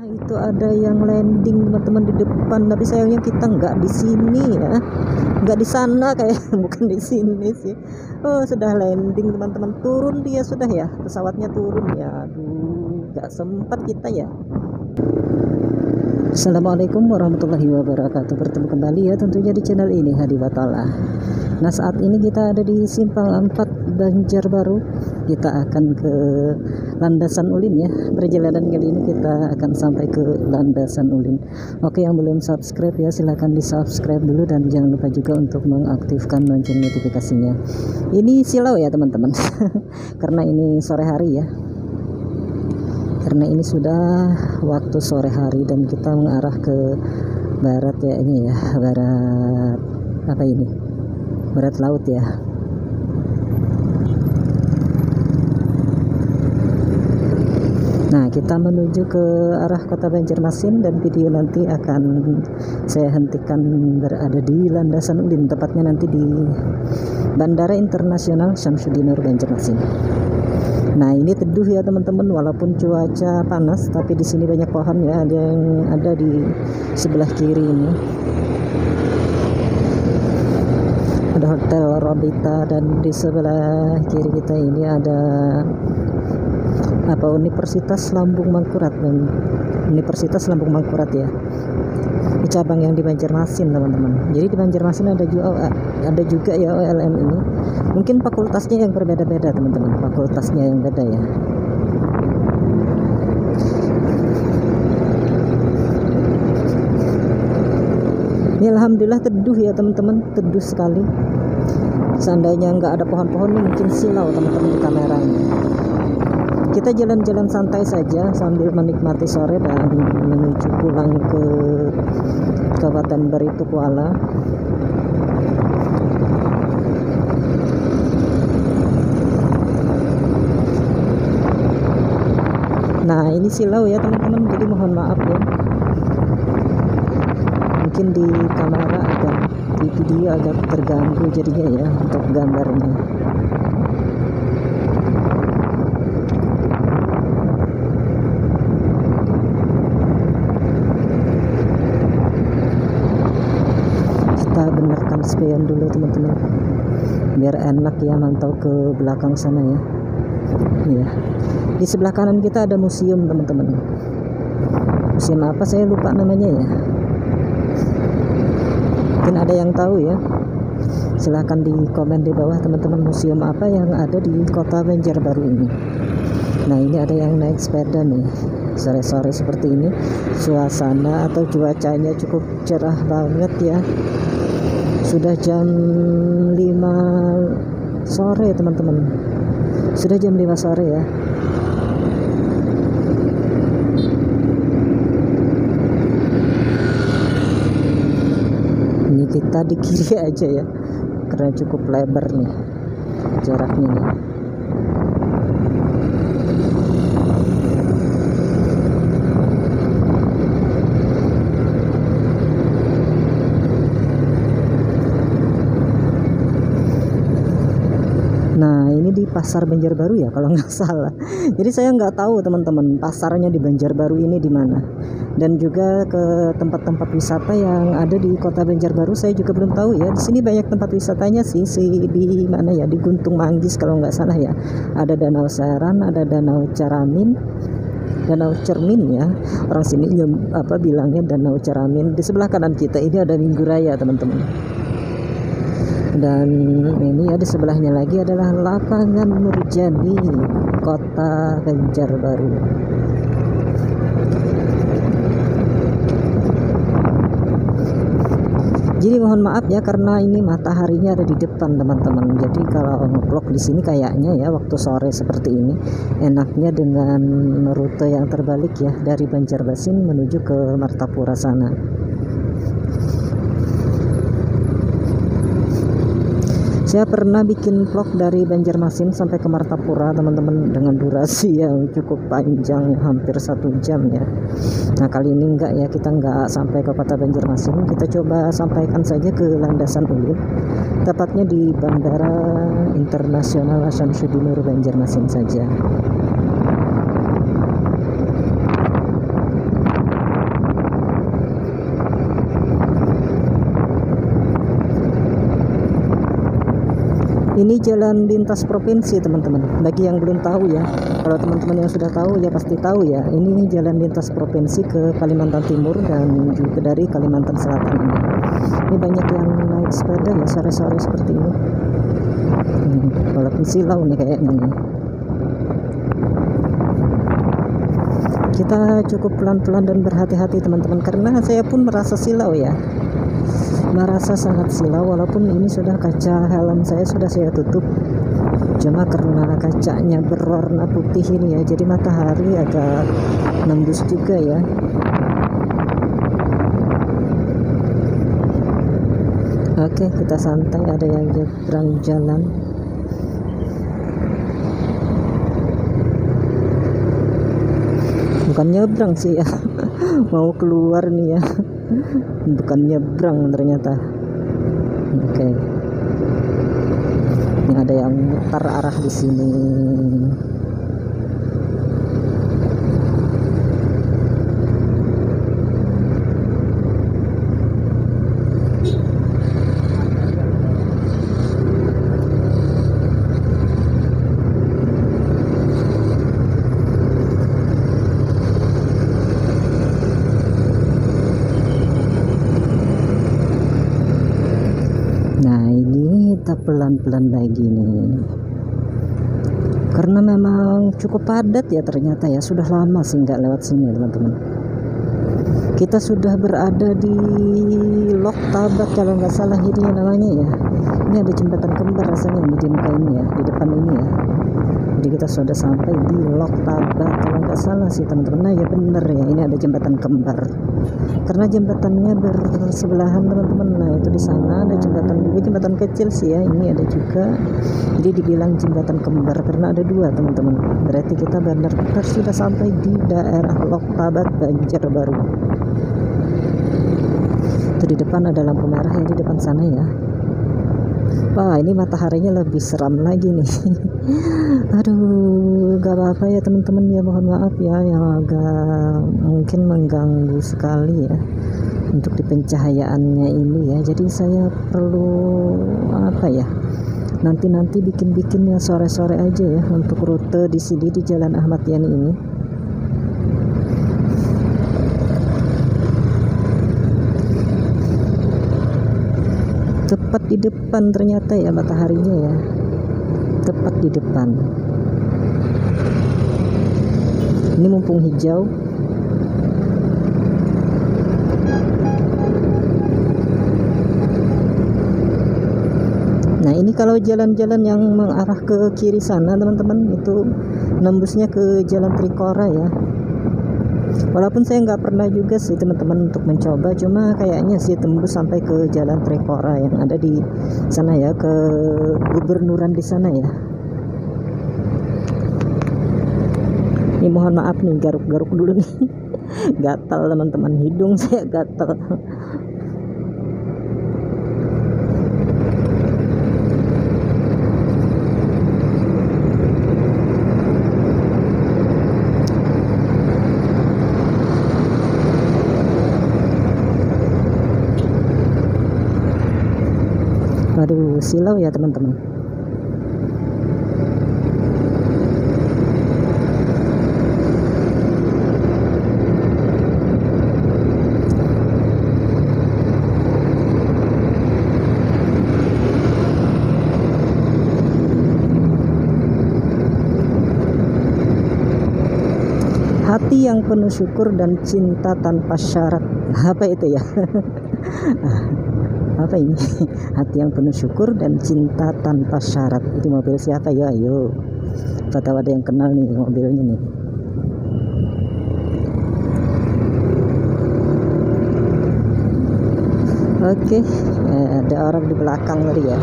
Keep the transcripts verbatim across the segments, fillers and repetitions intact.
itu ada yang landing teman-teman di depan, tapi sayangnya kita nggak di sini ya, nggak di sana kayak bukan di sini sih. Oh, sudah landing teman-teman, turun dia sudah ya, pesawatnya turun ya. Aduh, nggak sempat kita ya. Assalamualaikum warahmatullahi wabarakatuh. Bertemu kembali ya tentunya di channel ini Hadi Batala. Nah, saat ini kita ada di Simpang empat Banjarbaru. Kita akan ke Landasan Ulin ya. Perjalanan kali ini kita akan sampai ke Landasan Ulin. Oke, yang belum subscribe ya silahkan di subscribe dulu, dan jangan lupa juga untuk mengaktifkan lonceng notifikasinya. Ini silau ya teman-teman karena ini sore hari ya, karena ini sudah waktu sore hari dan kita mengarah ke barat ya, ini ya, barat apa ini, barat laut ya. Nah, kita menuju ke arah kota Banjarmasin, dan video nanti akan saya hentikan berada di Landasan Ulin, tepatnya nanti di Bandara Internasional Syamsuddinur Banjarmasin. Nah, ini teduh ya teman-teman, walaupun cuaca panas, tapi di sini banyak pohon ya, ada yang ada di sebelah kiri ini. Ada Hotel Robita, dan di sebelah kiri kita ini ada apa, Universitas Lambung Mangkurat, dan Universitas Lambung Mangkurat ya. Ini cabang yang di Banjarmasin teman-teman. Jadi di Banjarmasin ada juga ada juga ya O L M ini. Mungkin fakultasnya yang berbeda-beda teman-teman, fakultasnya yang beda ya. Ini alhamdulillah teduh ya teman-teman, teduh sekali. Seandainya nggak ada pohon-pohon ini mungkin silau teman-teman di kamera ini. Kita jalan-jalan santai saja sambil menikmati sore dan menuju pulang ke Kabupaten Barito Kuala. Nah, ini silau ya teman-teman, jadi mohon maaf ya, mungkin di kamera agak, di video agak terganggu jadinya ya untuk gambarnya. Kita benarkan spion dulu teman-teman, biar enak ya mantau ke belakang sana ya. Iya, di sebelah kanan kita ada museum teman-teman. Museum apa saya lupa namanya ya, mungkin ada yang tahu ya, silahkan di komen di bawah teman-teman, museum apa yang ada di kota Banjarbaru ini. Nah, ini ada yang naik sepeda nih sore-sore seperti ini, suasana atau cuacanya cukup cerah banget ya. Sudah jam lima sore teman-teman, sudah jam lima sore ya. Ini kita di kiri aja ya, karena cukup lebar nih jaraknya nih. Nah, ini di pasar Banjarbaru ya kalau nggak salah. Jadi saya nggak tahu teman-teman pasarnya di Banjarbaru ini di mana, dan juga ke tempat-tempat wisata yang ada di kota Banjarbaru saya juga belum tahu ya. Di sini banyak tempat wisatanya sih, si di mana ya, di Guntung Manggis kalau nggak salah ya. Ada Danau Seran, ada Danau Caramin, Danau Cermin ya. Orang sini apa bilangnya Danau Caramin. Di sebelah kanan kita ini ada Minggu Raya teman-teman. Dan ini ya, di sebelahnya lagi adalah Lapangan Nurjani, kota Banjarbaru. Jadi mohon maaf ya, karena ini mataharinya ada di depan teman-teman. Jadi kalau nge-vlog di sini kayaknya ya waktu sore seperti ini enaknya dengan rute yang terbalik ya, dari Banjarmasin menuju ke Martapura sana. Saya pernah bikin vlog dari Banjarmasin sampai ke Martapura teman-teman, dengan durasi yang cukup panjang, hampir satu jam ya. Nah, kali ini enggak ya, kita enggak sampai ke kota Banjarmasin, kita coba sampaikan saja ke Landasan Ulin, tepatnya di Bandara Internasional Syamsuddinur Banjarmasin saja. Ini jalan lintas provinsi teman-teman, bagi yang belum tahu ya. Kalau teman-teman yang sudah tahu ya pasti tahu ya, ini jalan lintas provinsi ke Kalimantan Timur dan juga dari Kalimantan Selatan ini. Ini banyak yang naik sepeda ya sore-sore seperti ini. Hmm, walaupun silau nih kayaknya nih. Kita cukup pelan-pelan dan berhati-hati teman-teman, karena saya pun merasa silau ya, merasa sangat silau. Walaupun ini sudah kaca helm saya sudah saya tutup, cuma karena kacanya berwarna putih ini ya, jadi matahari agak nembus juga ya. Oke, kita santai, ada yang nyebrang jalan. Bukan nyebrang sih ya, mau keluar nih ya, bukan nyebrang ternyata. Oke, ini ada yang mutar arah di sini. Nah ini kita pelan-pelan lagi nih, karena memang cukup padat ya ternyata ya. Sudah lama sih nggak lewat sini teman-teman. Kita sudah berada di Lok Tabat kalau nggak salah ini namanya ya. Ini ada jembatan kembar rasanya ini di muka ini ya, di depan ini ya. Jadi kita sudah sampai di Lok Tabat kalau nggak salah sih teman-teman. Nah ya bener ya, ini ada jembatan kembar karena jembatannya bersebelahan teman-teman. Nah itu di sana ada jembatan juga, jembatan kecil sih ya, ini ada juga. Jadi dibilang jembatan kembar karena ada dua teman-teman. Berarti kita benar-benar sudah sampai di daerah Lok Tabat, Banjarbaru. Itu di depan ada lampu merah ya, di depan sana ya. Wah ini mataharinya lebih seram lagi nih. Aduh gak apa-apa ya teman-teman ya, mohon maaf ya yang agak mungkin mengganggu sekali ya untuk di pencahayaannya ini ya. Jadi saya perlu apa ya, nanti-nanti bikin-bikinnya sore-sore aja ya untuk rute di sini di Jalan Ahmad Yani ini. Tepat di depan ternyata ya mataharinya ya, tepat di depan. Ini mumpung hijau. Nah ini kalau jalan-jalan yang mengarah ke kiri sana teman-teman, itu nembusnya ke Jalan Trikora ya. Walaupun saya nggak pernah juga sih teman-teman untuk mencoba, cuma kayaknya sih tembus sampai ke Jalan Trikora yang ada di sana ya, ke gubernuran di sana ya. Ini mohon maaf nih, garuk-garuk dulu nih. Gatal teman-teman, hidung saya gatal. Aduh silau ya teman-teman. Hati yang penuh syukur dan cinta tanpa syarat. Apa itu ya? Apa ini? Hati yang penuh syukur dan cinta tanpa syarat. Ini mobil siapa ya? Ayo, apa tahu ada yang kenal nih mobilnya nih. Oke, eh, ada orang di belakang tadi ya.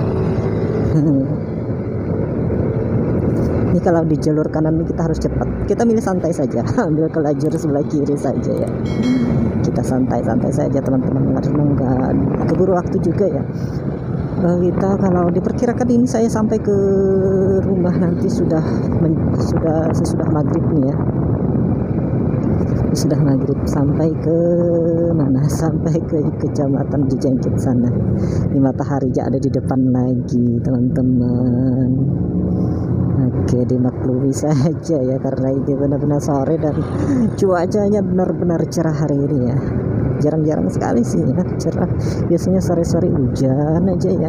Ini kalau di jalur kanan ini kita harus cepat. Kita milih santai saja, ambil ke lajur sebelah kiri saja ya. Kita santai-santai saja teman-teman, karena nggak keburu waktu juga ya. Kita kalau diperkirakan ini saya sampai ke rumah nanti sudah men, sudah sesudah maghrib nih ya. sudah maghrib. Sampai ke mana? Sampai ke kecamatan Jejengkit sana. Ini matahari ya ada di depan lagi teman-teman. Oke, dimaklumi saja ya karena ini benar-benar sore dan cuacanya benar-benar cerah hari ini ya. Jarang-jarang sekali sih ya cerah. Biasanya sore-sore hujan aja ya.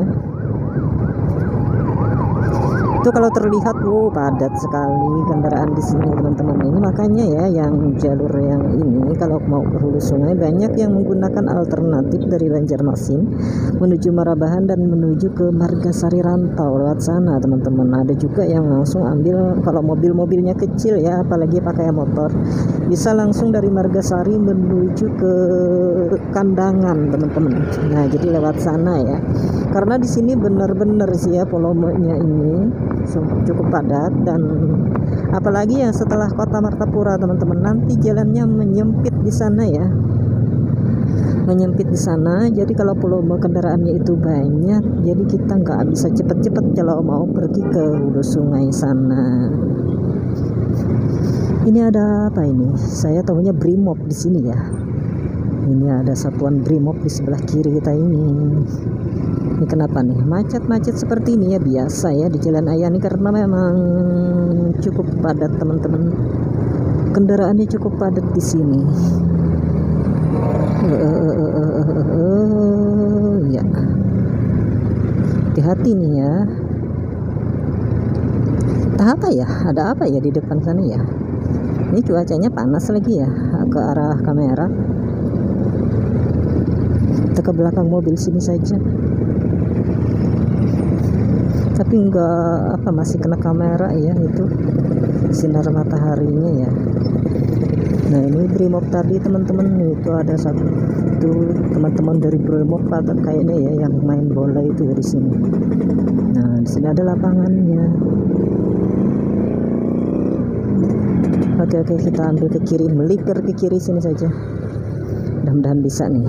Itu kalau terlihat, wow, padat sekali kendaraan di sini teman-teman. Ini makanya ya yang jalur yang ini kalau mau ke hulu sungai banyak yang menggunakan alternatif dari Banjarmasin menuju Marabahan dan menuju ke Margasari Rantau lewat sana teman-teman. Ada juga yang langsung ambil, kalau mobil-mobilnya kecil ya, apalagi pakai motor, bisa langsung dari Margasari menuju ke Kandangan teman-teman. Nah jadi lewat sana ya, karena di sini benar-benar sih ya volumenya ini cukup padat, dan apalagi yang setelah kota Martapura teman-teman, nanti jalannya menyempit di sana ya, menyempit di sana. Jadi kalau volume kendaraannya itu banyak, jadi kita nggak bisa cepet-cepet kalau mau pergi ke hulu sungai sana. Ini ada apa ini? Saya tahunya Brimob di sini ya. Ini ada satuan Brimob di sebelah kiri kita ini. Ini kenapa nih macet-macet seperti ini ya? Biasa ya di Jalan Ayani karena memang cukup padat teman-teman. Kendaraannya cukup padat di sini. Uh, uh, uh, uh, uh, uh, uh, ya, hati-hati nih ya. Entah apa ya? Ada apa ya di depan sana ya? Ini cuacanya panas lagi ya ke arah kamera. Kita ke belakang mobil sini saja. Tapi enggak apa, masih kena kamera ya, itu sinar mataharinya ya. Nah ini Brimob tadi teman-teman, itu ada satu itu teman-teman dari Brimob kayaknya ya yang main bola itu ya di sini. Nah di sini ada lapangannya. Oke oke kita ambil ke kiri, melipir ke kiri sini saja. Mudah-mudahan bisa nih.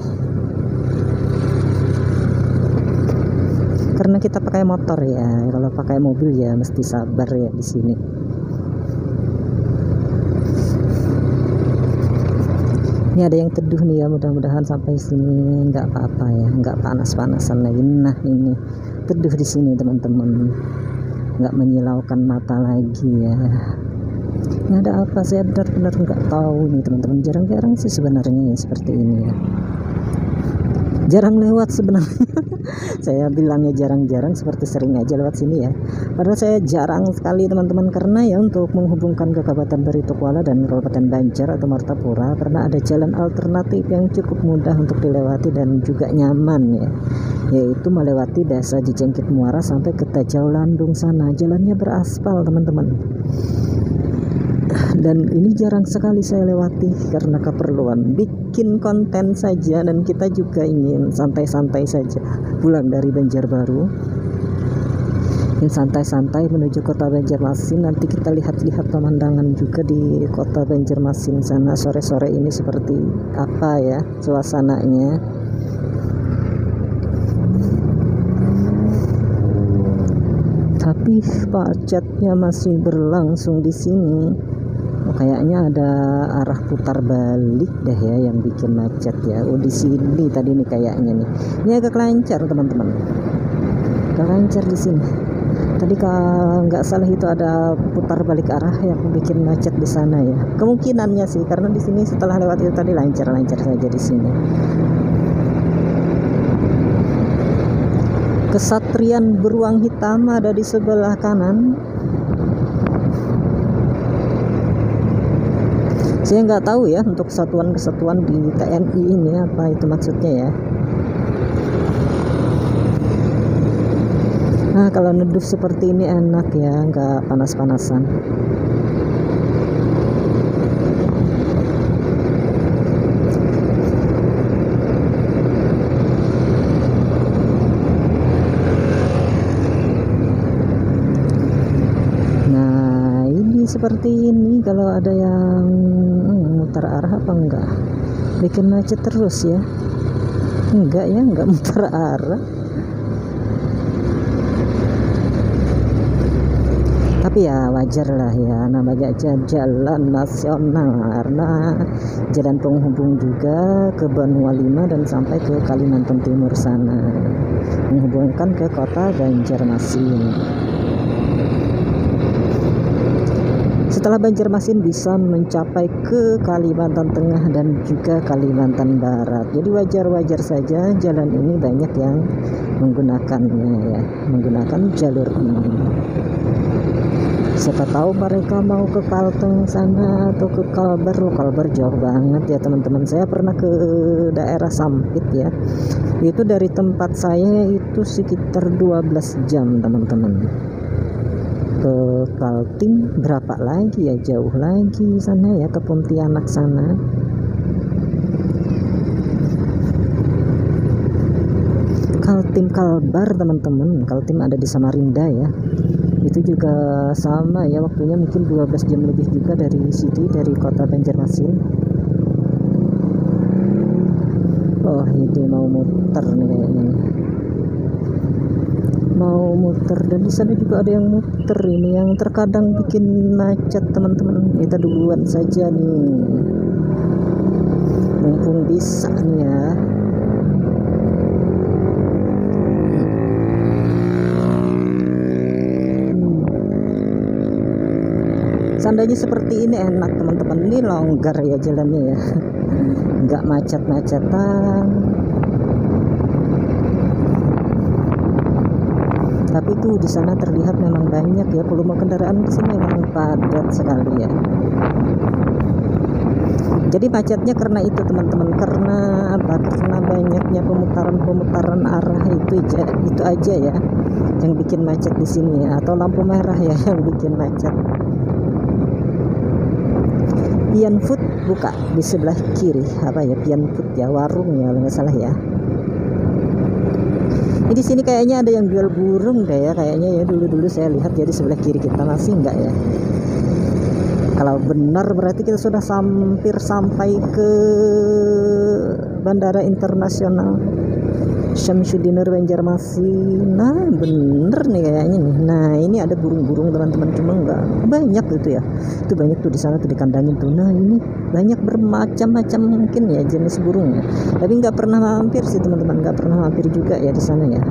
Karena kita pakai motor ya, kalau pakai mobil ya mesti sabar ya di sini. Ini ada yang teduh nih ya, mudah-mudahan sampai sini nggak apa-apa ya, nggak panas-panasan lagi. Nah ini teduh di sini teman-teman, nggak menyilaukan mata lagi ya. Ini ada apa? Saya benar-benar nggak tahu nih teman-teman. Jarang-jarang sih sebenarnya ya seperti ini ya. Jarang lewat sebenarnya. Saya bilangnya jarang-jarang, seperti sering aja lewat sini ya. Padahal saya jarang sekali teman-teman, karena ya untuk menghubungkan ke Kabupaten Baritokuala dan Kabupaten Banjar atau Martapura, karena ada jalan alternatif yang cukup mudah untuk dilewati dan juga nyaman ya, yaitu melewati Desa Jejengkit Muara sampai ke Tajau Landung sana. Jalannya beraspal teman-teman. Dan ini jarang sekali saya lewati karena keperluan bikin konten saja, dan kita juga ingin santai-santai saja pulang dari Banjarbaru, ingin santai-santai menuju kota Banjarmasin. Nanti kita lihat-lihat pemandangan juga di kota Banjarmasin sana sore-sore ini seperti apa ya suasananya. Tapi macetnya masih berlangsung di sini. Oh, kayaknya ada arah putar balik dah ya yang bikin macet ya. Oh di sini tadi nih kayaknya nih. Ini agak lancar teman-teman. Agak lancar di sini. Tadi kalau nggak salah itu ada putar balik arah yang bikin macet di sana ya. Kemungkinannya sih karena di sini setelah lewat itu tadi lancar-lancar saja di sini. Kesatrian Beruang Hitam ada di sebelah kanan. Saya nggak tahu ya untuk kesatuan-kesatuan di T N I ini apa itu maksudnya ya. Nah kalau neduh seperti ini enak ya, nggak panas-panasan. Nah ini seperti ini kalau ada yang mutar arah apa enggak, bikin macet terus ya. Enggak ya, enggak mutar arah. Tapi tapi ya wajar lah ya, namanya aja jalan nasional karena jalan penghubung juga ke Benua Lima dan sampai ke Kalimantan Timur sana, menghubungkan ke kota Banjarmasin. Setelah Banjarmasin bisa mencapai ke Kalimantan Tengah dan juga Kalimantan Barat. Jadi wajar-wajar saja jalan ini banyak yang menggunakannya ya, menggunakan jalur ini. Siapa tahu mereka mau ke Kalteng sana atau ke Kalbar. Loh, Kalbar jauh banget ya teman-teman. Saya pernah ke daerah Sampit ya. Itu dari tempat saya itu sekitar dua belas jam teman-teman. Ke Kaltim berapa lagi ya, jauh lagi sana ya, ke Pontianak sana. Kaltim Kalbar teman-teman, Kaltim ada di Samarinda ya. Itu juga sama ya, waktunya mungkin dua belas jam lebih juga dari sini, dari kota Banjarmasin. Oh ini mau muter nih kayaknya, mau muter, dan di sana juga ada yang muter ini yang terkadang bikin macet teman-teman. Kita duluan saja nih, mumpung bisa nih ya. Seandainya seperti ini enak teman-teman, ini longgar ya jalannya ya, nggak macet-macetan. Tapi tuh di sana terlihat memang banyak ya, volume kendaraan di sini memang padat sekali ya. Jadi macetnya karena itu teman-teman, karena apa? Karena banyaknya pemutaran-pemutaran arah itu aja, itu aja ya yang bikin macet di sini ya, atau lampu merah ya yang bikin macet. Pian Food buka di sebelah kiri, apa ya, Pian Food ya, warung ya kalau nggak salah ya. Ini di sini kayaknya ada yang jual burung deh ya, kayaknya ya, dulu-dulu saya lihat ya di sebelah kiri kita. Masih enggak ya? Kalau benar berarti kita sudah hampir sampai ke Bandara Internasional Syamsuddin Banjarmasin. Nah bener nih kayaknya nih. Nah ini ada burung-burung teman-teman, cuma nggak banyak gitu ya. Itu banyak tuh di sana tuh, dikandangin tuh. Nah ini banyak bermacam-macam mungkin ya jenis burungnya. Tapi nggak pernah mampir sih teman-teman, nggak pernah mampir juga ya di sana ya.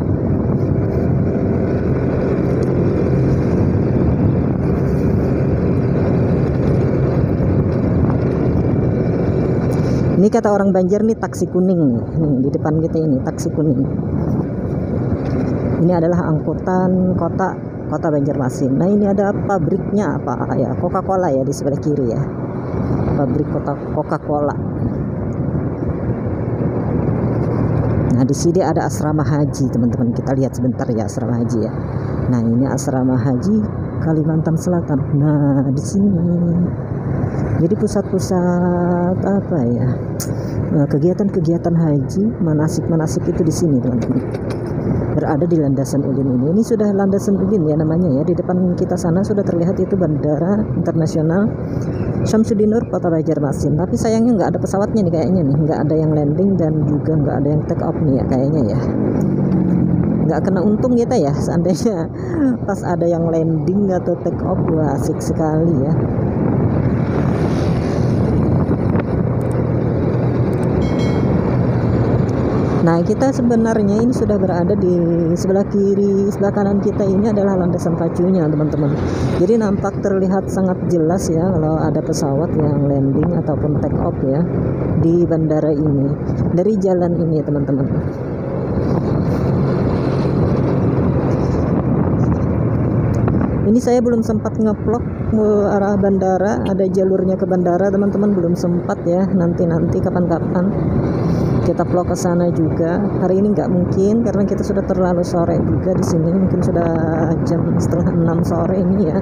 Ini kata orang Banjar nih taksi kuning nih, nih di depan kita ini taksi kuning. Ini adalah angkutan kota kota Banjarmasin. Nah ini ada pabriknya apa ya, Coca-Cola ya di sebelah kiri ya, pabrik kota Coca-Cola. Nah di sini ada asrama haji teman-teman, kita lihat sebentar ya asrama haji ya. Nah ini asrama haji Kalimantan Selatan. Nah di sini jadi pusat-pusat apa ya, kegiatan-kegiatan haji, manasik-manasik itu di sini teman-teman. Berada di landasan Ulin ini. Ini sudah landasan Ulin ya namanya ya. Di depan kita sana sudah terlihat itu Bandara Internasional Syamsuddin Kota Banjarmasin. Tapi sayangnya nggak ada pesawatnya nih kayaknya nih, nggak ada yang landing dan juga nggak ada yang take off nih ya kayaknya ya. Nggak kena untung kita ya seandainya pas ada yang landing atau take off. Wah asik sekali ya. Nah kita sebenarnya ini sudah berada di sebelah kiri, sebelah kanan kita ini adalah landasan pacunya teman-teman. Jadi nampak terlihat sangat jelas ya kalau ada pesawat yang landing ataupun take off ya di bandara ini, dari jalan ini teman-teman. Ini saya belum sempat ngevlog ke arah bandara, ada jalurnya ke bandara teman-teman, belum sempat ya, nanti-nanti kapan-kapan kita vlog ke sana juga. Hari ini nggak mungkin karena kita sudah terlalu sore juga di sini, mungkin sudah jam setengah enam sore ini ya.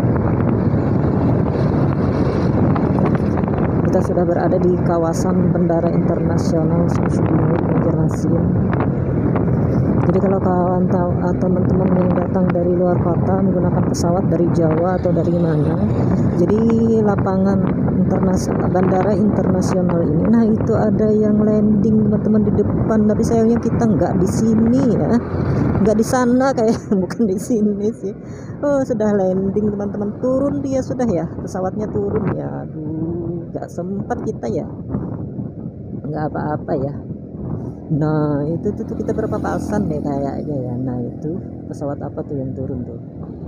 Kita sudah berada di kawasan Bandara Internasional Syamsuddin Banjarmasin. Jadi kalau kawan tahu atau teman-teman yang datang dari luar kota menggunakan pesawat dari Jawa atau dari mana, jadi lapangan internasional, bandara internasional ini, nah itu ada yang landing teman-teman di depan, tapi sayangnya kita nggak di sini ya, nggak di sana kayak bukan di sini sih. Oh, sudah landing teman-teman, turun dia sudah ya, pesawatnya turun ya. Aduh, nggak sempat kita ya, nggak apa-apa ya. Nah itu tuh kita berpapasan deh kayaknya ya. Nah itu pesawat apa tuh yang turun tuh?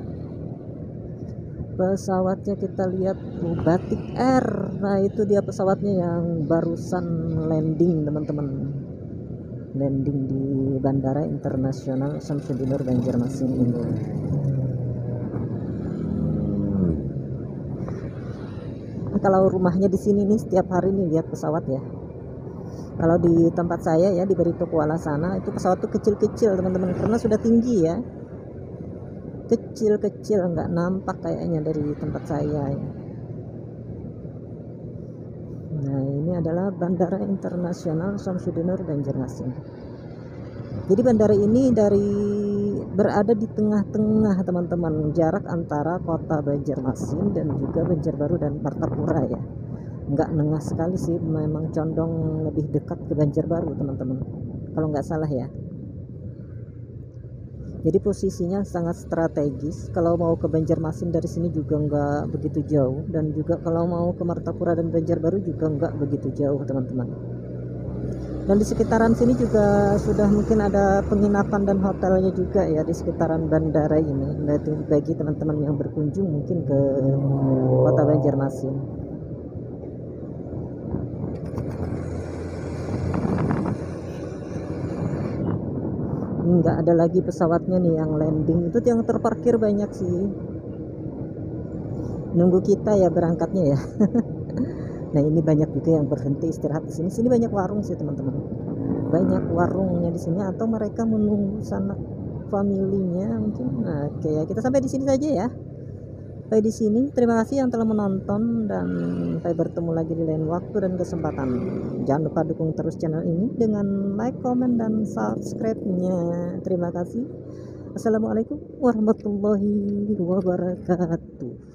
Pesawatnya kita lihat tuh, Batik Air. Nah itu dia pesawatnya yang barusan landing teman-teman, landing di Bandara Internasional Syamsuddin Nur Banjarmasin ini. Kalau rumahnya di sini nih setiap hari nih lihat pesawat ya. Kalau di tempat saya ya di Barito Kuala sana itu pesawat tuh kecil-kecil teman-teman, karena sudah tinggi ya, kecil-kecil nggak nampak kayaknya dari tempat saya ya. Nah ini adalah Bandara Internasional Syamsuddin Nur Banjarmasin. Jadi bandara ini dari berada di tengah-tengah teman-teman, jarak antara kota Banjarmasin dan juga Banjarbaru dan Martapura ya. Nggak nengah sekali sih, memang condong lebih dekat ke Banjarbaru teman-teman kalau nggak salah ya. Jadi posisinya sangat strategis, kalau mau ke Banjarmasin dari sini juga nggak begitu jauh, dan juga kalau mau ke Martapura dan Banjarbaru juga nggak begitu jauh teman-teman. Dan di sekitaran sini juga sudah mungkin ada penginapan dan hotelnya juga ya di sekitaran bandara ini, bagi teman-teman yang berkunjung mungkin ke kota Banjarmasin. Nggak ada lagi pesawatnya nih yang landing, itu yang terparkir banyak sih, nunggu kita ya berangkatnya ya. Nah ini banyak juga yang berhenti istirahat di sini. Sini banyak warung sih teman-teman, banyak warungnya di sini, atau mereka menunggu sanak familinya mungkin. Nah kayak kita sampai di sini saja ya. Sampai di sini, terima kasih yang telah menonton, dan sampai bertemu lagi di lain waktu dan kesempatan. Jangan lupa dukung terus channel ini dengan like, comment, dan subscribe-nya. Terima kasih. Assalamualaikum warahmatullahi wabarakatuh.